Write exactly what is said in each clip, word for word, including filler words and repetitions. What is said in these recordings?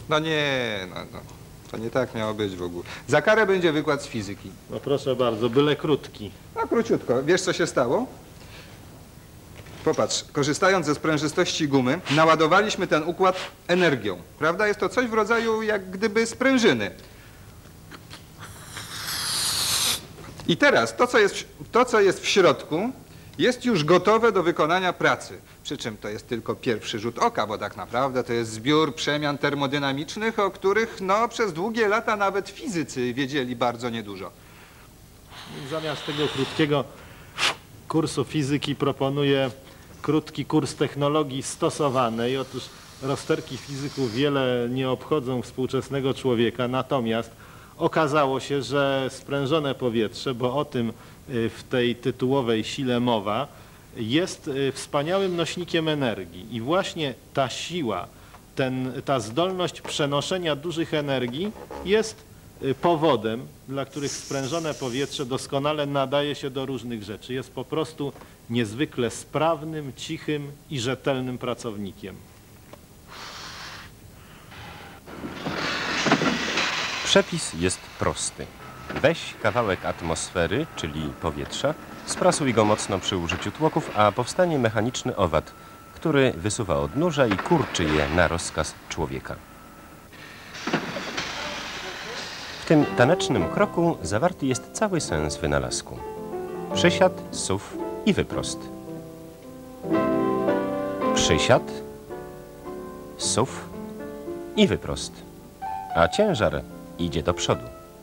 No nie, no, no. To nie tak miało być w ogóle. Za karę będzie wykład z fizyki. No proszę bardzo, byle krótki. No króciutko. Wiesz, co się stało? Popatrz, korzystając ze sprężystości gumy, naładowaliśmy ten układ energią. Prawda? Jest to coś w rodzaju jak gdyby sprężyny. I teraz to, co jest, to, co jest w środku, jest już gotowe do wykonania pracy. Przy czym to jest tylko pierwszy rzut oka, bo tak naprawdę to jest zbiór przemian termodynamicznych, o których no, przez długie lata nawet fizycy wiedzieli bardzo niedużo. Zamiast tego krótkiego kursu fizyki proponuję krótki kurs technologii stosowanej. Otóż rozterki fizyków wiele nie obchodzą współczesnego człowieka, natomiast okazało się, że sprężone powietrze, bo o tym w tej tytułowej sile mowa, jest wspaniałym nośnikiem energii i właśnie ta siła, ten, ta zdolność przenoszenia dużych energii jest powodem, dla których sprężone powietrze doskonale nadaje się do różnych rzeczy. Jest po prostu niezwykle sprawnym, cichym i rzetelnym pracownikiem. Przepis jest prosty. Weź kawałek atmosfery, czyli powietrza, sprasuj go mocno przy użyciu tłoków, a powstanie mechaniczny owad, który wysuwa odnóża i kurczy je na rozkaz człowieka. W tym tanecznym kroku zawarty jest cały sens wynalazku. Przysiad, suw i wyprost. Przysiad, suw i wyprost. A ciężar idzie do przodu.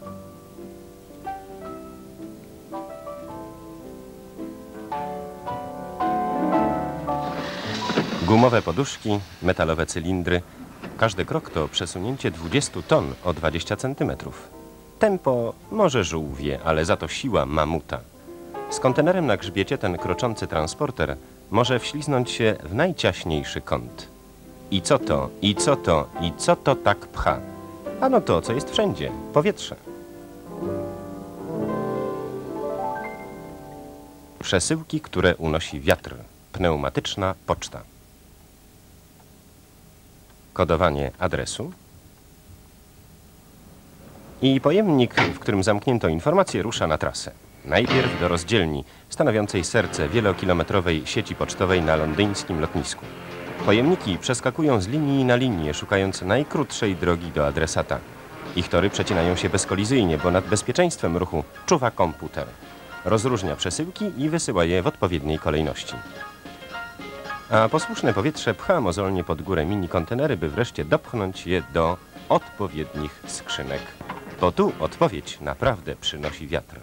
Gumowe poduszki, metalowe cylindry. Każdy krok to przesunięcie dwudziestu ton o dwadzieścia centymetrów. Tempo może żółwie, ale za to siła mamuta. Z kontenerem na grzbiecie ten kroczący transporter może wśliznąć się w najciaśniejszy kąt. I co to, i co to, i co to tak pcha? Ano to, co jest wszędzie, powietrze. Przesyłki, które unosi wiatr. Pneumatyczna poczta. Kodowanie adresu. I pojemnik, w którym zamknięto informację, rusza na trasę. Najpierw do rozdzielni, stanowiącej serce wielokilometrowej sieci pocztowej na londyńskim lotnisku. Pojemniki przeskakują z linii na linię, szukając najkrótszej drogi do adresata. Ich tory przecinają się bezkolizyjnie, bo nad bezpieczeństwem ruchu czuwa komputer. Rozróżnia przesyłki i wysyła je w odpowiedniej kolejności. A posłuszne powietrze pcha mozolnie pod górę mini kontenery, by wreszcie dopchnąć je do odpowiednich skrzynek. Bo tu odpowiedź naprawdę przynosi wiatr.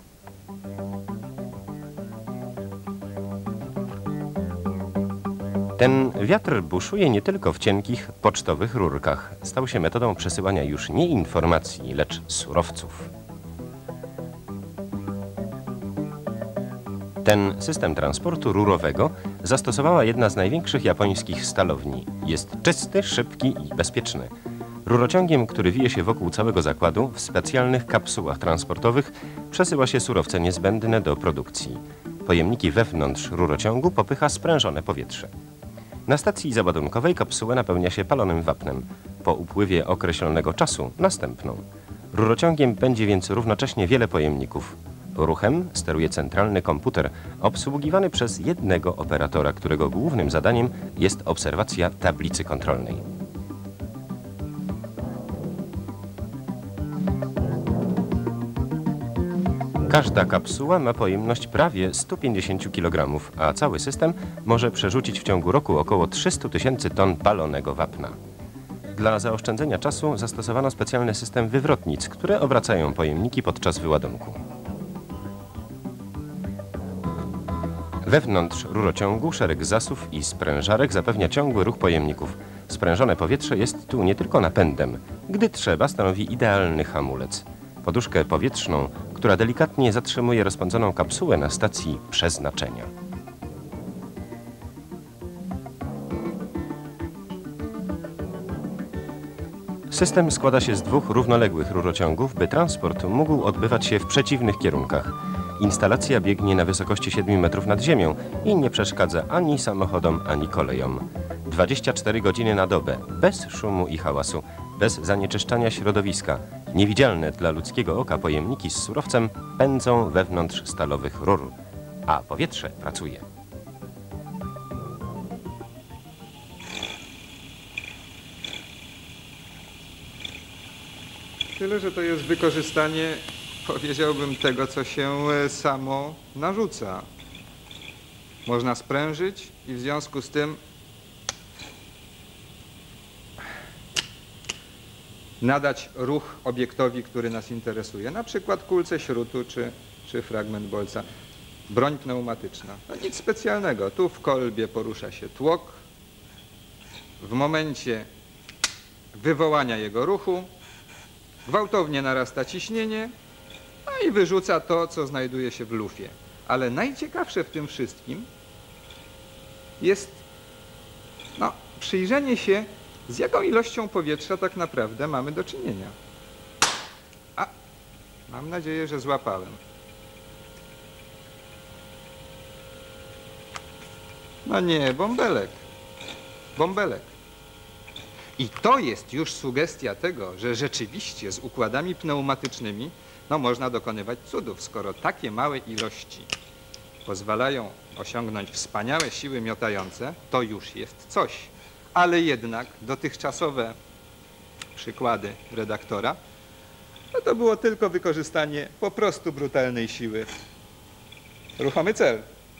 Ten wiatr buszuje nie tylko w cienkich, pocztowych rurkach. Stał się metodą przesyłania już nie informacji, lecz surowców. Ten system transportu rurowego zastosowała jedna z największych japońskich stalowni. Jest czysty, szybki i bezpieczny. Rurociągiem, który wije się wokół całego zakładu, w specjalnych kapsułach transportowych przesyła się surowce niezbędne do produkcji. Pojemniki wewnątrz rurociągu popycha sprężone powietrze. Na stacji załadunkowej kapsułę napełnia się palonym wapnem. Po upływie określonego czasu następną. Rurociągiem będzie więc równocześnie wiele pojemników. Ruchem steruje centralny komputer obsługiwany przez jednego operatora, którego głównym zadaniem jest obserwacja tablicy kontrolnej. Każda kapsuła ma pojemność prawie stu pięćdziesięciu kilogramów, a cały system może przerzucić w ciągu roku około trzystu tysięcy ton palonego wapna. Dla zaoszczędzenia czasu zastosowano specjalny system wywrotnic, które obracają pojemniki podczas wyładunku. Wewnątrz rurociągu szereg zasów i sprężarek zapewnia ciągły ruch pojemników. Sprężone powietrze jest tu nie tylko napędem. Gdy trzeba, stanowi idealny hamulec. Poduszkę powietrzną, która delikatnie zatrzymuje rozpędzoną kapsułę na stacji przeznaczenia. System składa się z dwóch równoległych rurociągów, by transport mógł odbywać się w przeciwnych kierunkach. Instalacja biegnie na wysokości siedmiu metrów nad ziemią i nie przeszkadza ani samochodom, ani kolejom. dwadzieścia cztery godziny na dobę, bez szumu i hałasu, bez zanieczyszczania środowiska. Niewidzialne dla ludzkiego oka pojemniki z surowcem pędzą wewnątrz stalowych rur, a powietrze pracuje. Tyle, że to jest wykorzystanie, powiedziałbym, tego, co się e, samo narzuca. Można sprężyć i w związku z tym nadać ruch obiektowi, który nas interesuje, na przykład kulce śrutu czy, czy fragment bolca. Broń pneumatyczna. No nic specjalnego. Tu w kolbie porusza się tłok. W momencie wywołania jego ruchu gwałtownie narasta ciśnienie, no i wyrzuca to, co znajduje się w lufie. Ale najciekawsze w tym wszystkim jest no, przyjrzenie się, z jaką ilością powietrza tak naprawdę mamy do czynienia. A, mam nadzieję, że złapałem. No nie, bąbelek. Bąbelek. I to jest już sugestia tego, że rzeczywiście z układami pneumatycznymi no, można dokonywać cudów, skoro takie małe ilości pozwalają osiągnąć wspaniałe siły miotające, to już jest coś. Ale jednak dotychczasowe przykłady redaktora, no to było tylko wykorzystanie po prostu brutalnej siły. Ruchomy cel.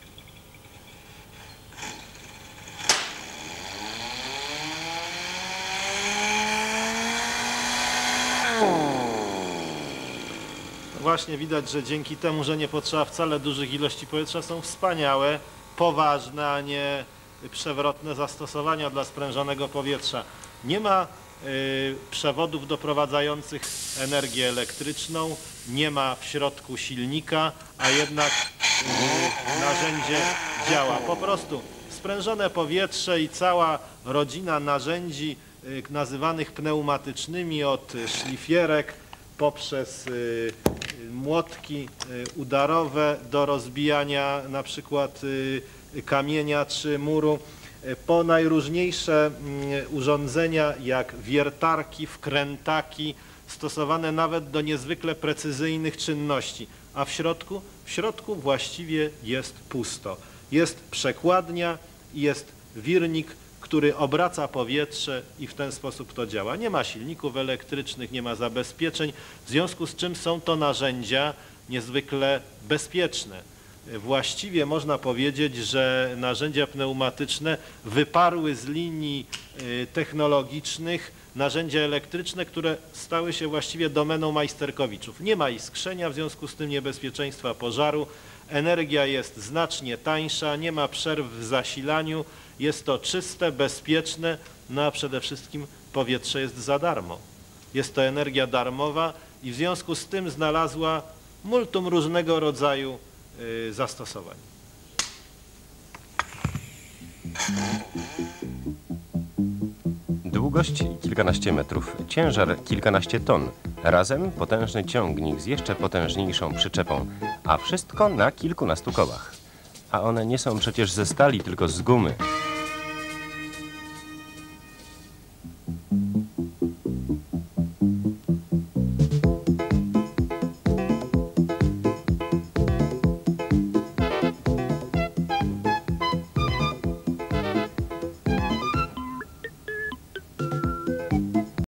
Właśnie widać, że dzięki temu, że nie potrzeba wcale dużych ilości powietrza, są wspaniałe, poważne, a nie przewrotne zastosowania dla sprężonego powietrza. Nie ma y, przewodów doprowadzających energię elektryczną, nie ma w środku silnika, a jednak y, narzędzie działa. Po prostu sprężone powietrze i cała rodzina narzędzi y, nazywanych pneumatycznymi, od szlifierek poprzez y, młotki y, udarowe do rozbijania na przykład y, kamienia czy muru, y, po najróżniejsze y, urządzenia jak wiertarki, wkrętaki, stosowane nawet do niezwykle precyzyjnych czynności. A w środku? W środku właściwie jest pusto. Jest przekładnia i jest wirnik, który obraca powietrze i w ten sposób to działa. Nie ma silników elektrycznych, nie ma zabezpieczeń, w związku z czym są to narzędzia niezwykle bezpieczne. Właściwie można powiedzieć, że narzędzia pneumatyczne wyparły z linii technologicznych narzędzia elektryczne, które stały się właściwie domeną majsterkowiczów. Nie ma iskrzenia, w związku z tym niebezpieczeństwa pożaru, energia jest znacznie tańsza, nie ma przerw w zasilaniu, jest to czyste, bezpieczne, no a przede wszystkim powietrze jest za darmo. Jest to energia darmowa i w związku z tym znalazła multum różnego rodzaju y, zastosowań. Długość kilkanaście metrów, ciężar kilkanaście ton. Razem potężny ciągnik z jeszcze potężniejszą przyczepą, a wszystko na kilkunastu kołach. A one nie są przecież ze stali, tylko z gumy.